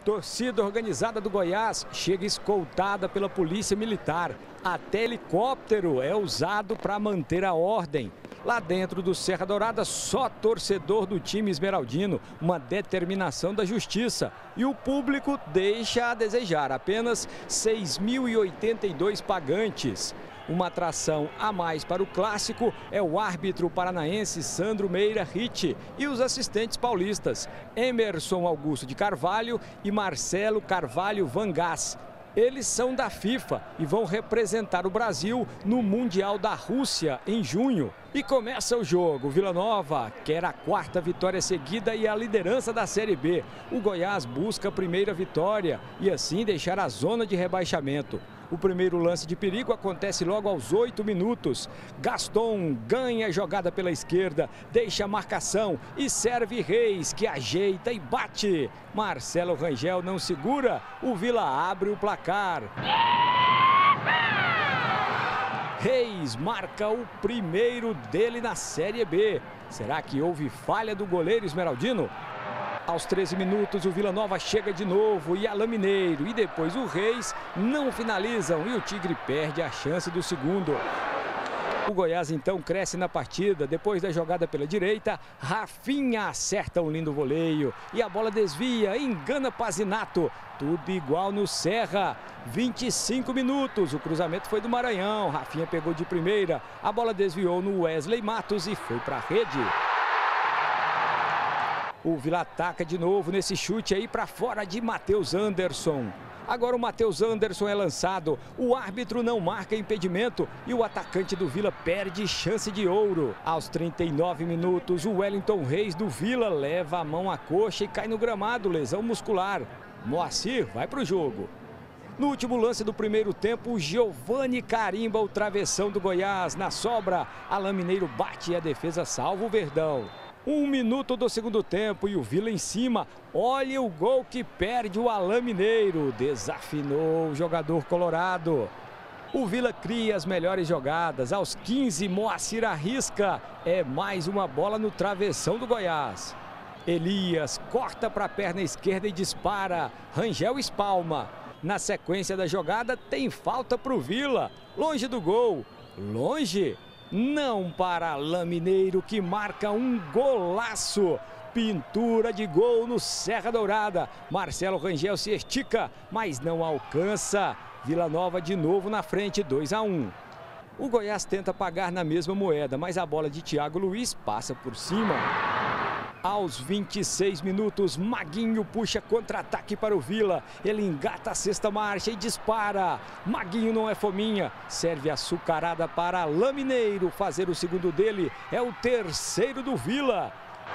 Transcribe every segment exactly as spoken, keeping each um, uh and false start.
Torcida organizada do Goiás chega escoltada pela Polícia Militar. Até helicóptero é usado para manter a ordem. Lá dentro do Serra Dourada, só torcedor do time esmeraldino, uma determinação da justiça. E o público deixa a desejar, apenas seis mil e oitenta e dois pagantes. Uma atração a mais para o clássico é o árbitro paranaense Sandro Meira Ritt e os assistentes paulistas Emerson Augusto de Carvalho e Marcelo Carvalho Vangás. Eles são da FIFA e vão representar o Brasil no Mundial da Rússia em junho. E começa o jogo. Vila Nova quer a quarta vitória seguida e a liderança da Série B. O Goiás busca a primeira vitória e assim deixar a zona de rebaixamento. O primeiro lance de perigo acontece logo aos oito minutos. Gaston ganha a jogada pela esquerda, deixa a marcação e serve Reis, que ajeita e bate. Marcelo Rangel não segura, o Vila abre o placar. Reis marca o primeiro dele na Série B. Será que houve falha do goleiro esmeraldino? Aos treze minutos, o Vila Nova chega de novo e Alain Mineiro. E depois o Reis não finalizam e o Tigre perde a chance do segundo. O Goiás então cresce na partida. Depois da jogada pela direita, Rafinha acerta um lindo voleio. E a bola desvia, engana Pazinato. Tudo igual no Serra. vinte e cinco minutos, o cruzamento foi do Maranhão. Rafinha pegou de primeira. A bola desviou no Wesley Matos e foi para a rede. O Vila ataca de novo nesse chute aí para fora de Matheus Anderson. Agora o Matheus Anderson é lançado. O árbitro não marca impedimento e o atacante do Vila perde chance de ouro. Aos trinta e nove minutos, o Wellington Reis do Vila leva a mão à coxa e cai no gramado, lesão muscular. Moacir vai para o jogo. No último lance do primeiro tempo, o Giovani carimba o travessão do Goiás. Na sobra, Alain Mineiro bate e a defesa salva o Verdão. Um minuto do segundo tempo e o Vila em cima. Olha o gol que perde o Alain Mineiro. Desafinou o jogador colorado. O Vila cria as melhores jogadas. Aos quinze, Moacir arrisca. É mais uma bola no travessão do Goiás. Elias corta para a perna esquerda e dispara. Rangel espalma. Na sequência da jogada tem falta para o Vila. Longe do gol. Longe. Não para Alain Mineiro, que marca um golaço. Pintura de gol no Serra Dourada. Marcelo Rangel se estica, mas não alcança. Vila Nova de novo na frente, dois a um. O Goiás tenta pagar na mesma moeda, mas a bola de Thiago Luiz passa por cima. Aos vinte e seis minutos, Maguinho puxa contra-ataque para o Vila. Ele engata a sexta marcha e dispara. Maguinho não é fominha. Serve açucarada para Alain Mineiro. Fazer o segundo dele é o terceiro do Vila.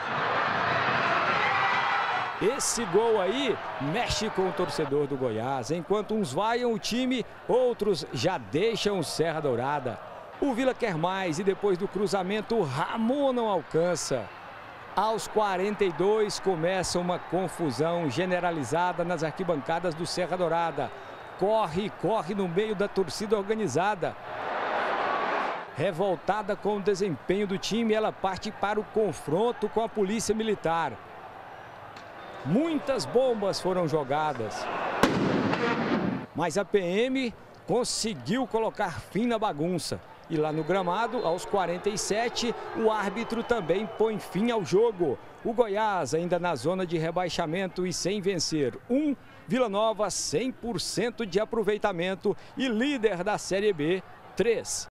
Esse gol aí mexe com o torcedor do Goiás. Enquanto uns vaiam o time, outros já deixam o Serra Dourada. O Vila quer mais e depois do cruzamento, Ramon não alcança. Aos quarenta e dois, começa uma confusão generalizada nas arquibancadas do Serra Dourada. Corre, corre no meio da torcida organizada. Revoltada com o desempenho do time, ela parte para o confronto com a Polícia Militar. Muitas bombas foram jogadas. Mas a P M conseguiu colocar fim na bagunça. E lá no gramado, aos quarenta e sete, o árbitro também põe fim ao jogo. O Goiás ainda na zona de rebaixamento e sem vencer. Um, Vila Nova cem por cento de aproveitamento e líder da Série B, três.